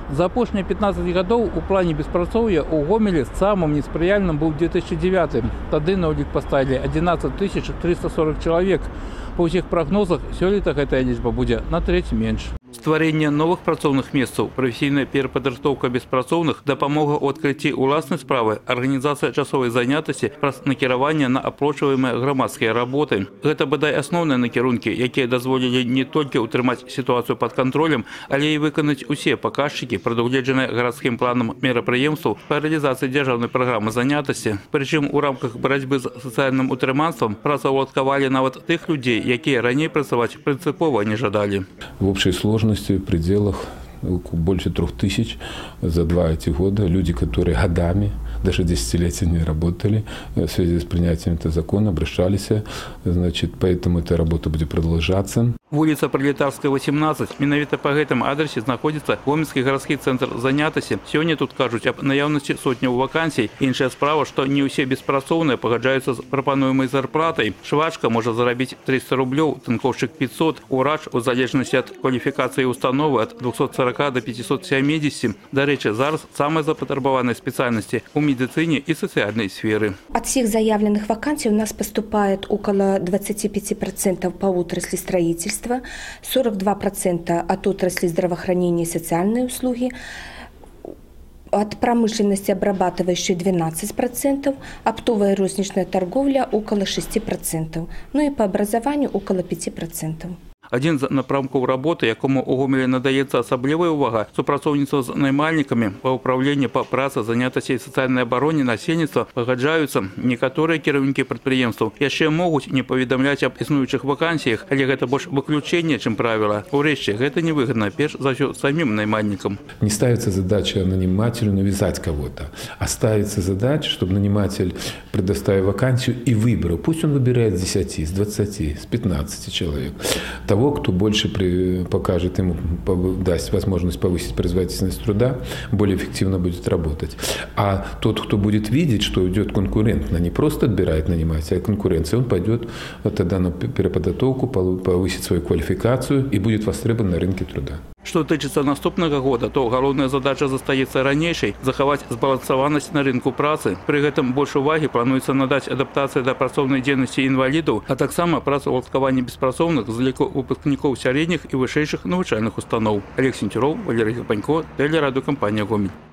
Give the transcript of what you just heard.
За апошнія 15 гадоў у плане беспрацоўя у Гомеле самым неспрыяльным был 2009. Тады на ўлік поставили 11 340 человек. По ўсіх прогнозах сёлета гэтая лічба будзе на трэць менш. Стварэнне новых працоўных месцаў, прафесійная перападрыхтоўка беспрацоўных, дапамога ў адкрыцці ўласнай справы, арганізацыя часовай занятасці праз накіраванне на аплачваемыя грамадскія работы. Гэта бадай асноўныя накірункі, якія дазволілі не толькі ўтрымаць сітуацыю пад кантролем, але і выканаць усе паказчыкі, прадугледжаныя гарадскім планам мерапрыемстваў па рэалізацыі дзяржаўнай праграмы занятасці. Прычым у рамках барацьбы з сацыяльным утрыманствам працаўладкавалі нават тых людзей, якія раней працаваць прынцыпова не жадалі. В общей сложности в пределах больше 3000 за 2 эти года. Люди, которые годами, даже десятилетия не работали в связи с принятием этого закона, обращались. Значит, поэтому эта работа будет продолжаться. Вуліца Пролетарская, 18. Менавіта па гэтым адрасе знаходзіцца Гомельскі гарадскі цэнтр занятасці. Сёння тут кажуць аб наяўнасці сотняў вакансій. Іншая справа, што не ўсе беспрацоўныя пагаджаюцца з прапануемай зарплатай. Швачка можа зарабіць 300 рублёў, тынкоўшчык 500, урач у залежнасці ад кваліфікацыі установы ад 240 до 570. Дарэчы, зараз самыя запатрабаваныя спецыяльнасці у медицине и социальной сферы. От всех заявленных вакансий у нас поступает около 25% по отрасли строительства, 42% от отрасли здравоохранения и социальные услуги, от промышленности обрабатывающей 12%, оптовая и розничная торговля около 6%, ну и по образованию около 5%. Один з напрамкаў работы, якому у Гомелі надаецца асаблівая ўвага, супрацоўніцтва з наймальнікамі па ўпраўленні па працы, занятасці і сацыяльнай абароне насельніцтва пагаджаюцца. Некаторыя кіраўнікі прадпрыемстваў яшчэ могуць не паведамляць аб існуючых вакансіях, але гэта больш выключэнне, чым правіла. Урэшце, гэта невыгадна, перш за ўсё самім наймальнікам. Не ставится задача нанимателю навязать кого-то, а ставится задача, чтобы наниматель, предоставив вакансию, и выбрал. Пусть он выбирает с 10, с 20, с 15 человек. Того, кто больше покажет ему, даст возможность повысить производительность труда, более эффективно будет работать. А тот, кто будет видеть, что идет конкурентно, не просто отбирает нанимателя, а конкуренция, он пойдет тогда на переподготовку, повысит свою квалификацию и будет востребован на рынке труда. Што тычыцца наступнага года, то галоўная задача застаецца ранейшай – захаваць збалансаванасць на рынку працы. Пры гэтым больш увагі плануецца надаць адаптацыі да працоўнай дзейнасці інвалідаў, а таксама працаўладкаванне беспрацоўных з ліку выпускнікоў сярэдніх і вышэйшых навучальных устаноў. Олег Сенцюроў, Валерий Гапанько, тэлерадыёкампанія «Гомель».